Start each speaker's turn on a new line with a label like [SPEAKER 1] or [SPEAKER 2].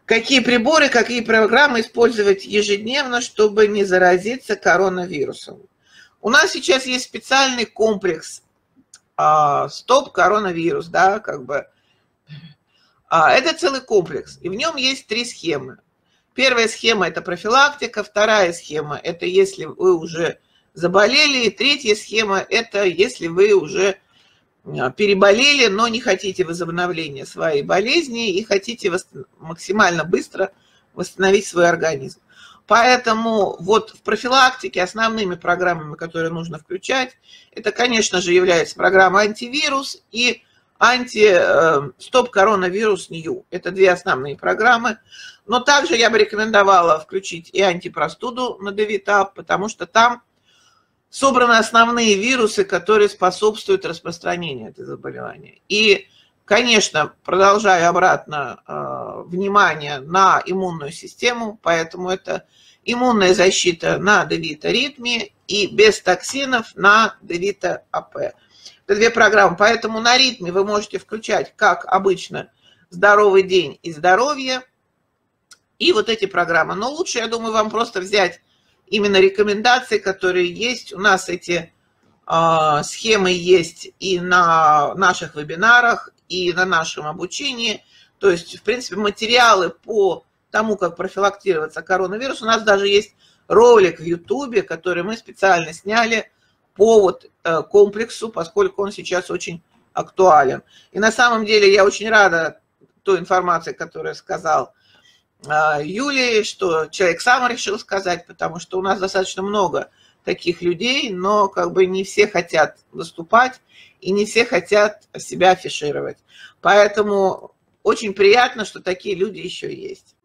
[SPEAKER 1] Какие приборы, какие программы использовать ежедневно, чтобы не заразиться коронавирусом? У нас сейчас есть специальный комплекс «Стоп-коронавирус», да, как бы. Это целый комплекс, и в нем есть 3 схемы. Первая схема – это профилактика, вторая схема – это если вы уже заболели, и третья схема – это если вы уже переболели, но не хотите возобновления своей болезни и хотите максимально быстро восстановить свой организм. Поэтому вот в профилактике основными программами, которые нужно включать, это, конечно же, является программа антивирус и стоп-коронавирус Нью. Это 2 основные программы. Но также я бы рекомендовала включить и антипростуду на DVTAP, потому что там собраны основные вирусы, которые способствуют распространению этого заболевания. И, конечно, продолжаю обратно внимание на иммунную систему, поэтому это иммунная защита на DVT-аритмии и без токсинов на DVT-АП. Это 2 программы, поэтому на ритме вы можете включать, как обычно, «Здоровый день» и «Здоровье», и вот эти программы. Но лучше, я думаю, вам просто взять именно рекомендации, которые есть. У нас эти схемы есть и на наших вебинарах, и на нашем обучении. То есть, в принципе, материалы по тому, как профилактироваться коронавирус. У нас даже есть ролик в YouTube, который мы специально сняли по вот комплексу, поскольку он сейчас очень актуален. И на самом деле я очень рада той информации, которую сказал Юлии, что человек сам решил сказать, потому что у нас достаточно много таких людей, но как бы не все хотят выступать и не все хотят себя афишировать. Поэтому очень приятно, что такие люди еще есть.